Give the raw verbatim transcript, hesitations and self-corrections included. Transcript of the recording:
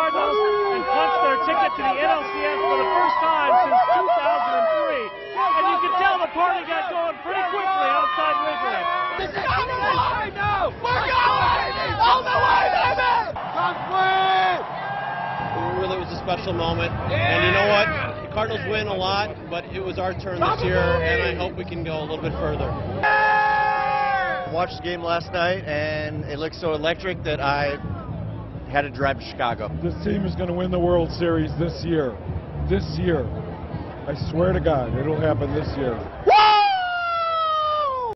Cardinals and clinched their ticket to the N L D S for the first time since two thousand three. And you can tell the party got going pretty quickly outside Wrigley. This is coming right now! We're going! All the way, baby! Complete! It really was a special moment. And you know what? The Cardinals win a lot, but it was our turn this year, and I hope we can go a little bit further. I watched the game last night, and it looked so electric that I had to drive to Chicago. This team is going to win the World Series this year. This year. I swear to God, it'll happen this year. Woo!